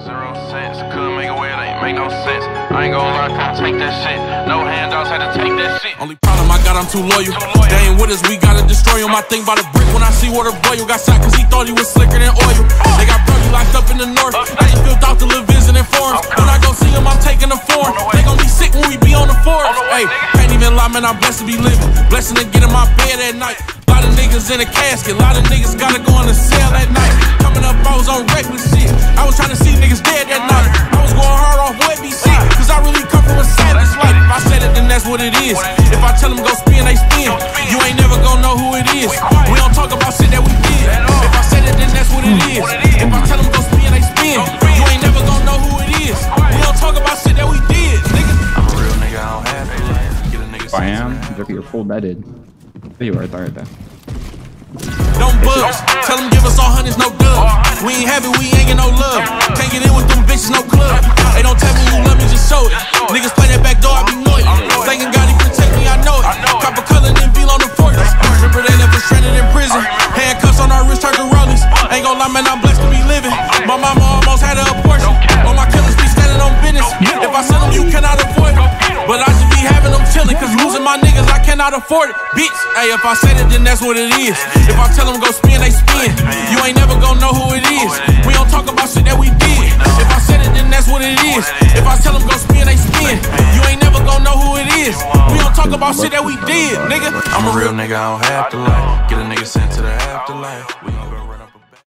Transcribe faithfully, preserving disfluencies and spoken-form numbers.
Zero cents, couldn't make a way, it ain't make no sense. I ain't gonna lie, couldn't take that shit. No handouts, had to take that shit. Only problem I got, I'm too loyal. Too loyal. They ain't with us, we gotta destroy him. I think about a brick when I see Water Boyle got shot cause he thought he was slicker than oil. Oh. They got Brody locked up in the north. Oh. They just filled out the little visiting forms. Okay. When I go see him, I'm taking the form. The they gon' be sick when we be on the forums. Hey, can't even lie, man, I'm blessed to be living. Blessing to get in my bed at night. A lot of niggas in a casket, a lot of niggas gotta go in the cell at night. Coming up, I was on reckless shit. I was trying to see niggas dead that night. I was going hard off what be sick, cause I really come from a savage life. If I said it, then that's what it is. If I tell them go spin, they spin. You ain't never gonna know who it is. We don't talk about shit that we did. If I said it, then that's what it is. If I tell them go spin, they spin. You ain't never gonna know who it is. We don't talk about shit that we did, nigga. I'm a real nigga, I don't have to get a nigga. I am. Drippy, you're full bedded. There you are, right there. Don't buzz. Tell them give us all hundreds, no dubs. We ain't have it, we ain't get no love. Can't get in with them bitches, no club. They don't tell me you love me, just show it. Niggas play that back door, I be annoyed. Thinking God, he protect me, I know it. Copper color, then feel on the fortress. Remember they left us stranded in prison. Handcuffs on our wrist, turkey rollies. Ain't gon' lie, man, I'm blessed to be living. My mama almost had her abortion. All my killers be standing on business. If I sell them, you cannot avoid it. But I just be having them chilling, cause losing my niggas, I cannot afford it. Bitch, hey, if I said it, then that's what it is. If I tell them go spin, they spin. You ain't never gonna know who it is. We don't talk about shit that we did. If I said it, then that's what it is. If I tell them go spin, they spin. You ain't never gonna know who it is. We don't talk about shit that we did, nigga. I'm a real nigga, I don't have to lie. Get a nigga sent to the afterlife. We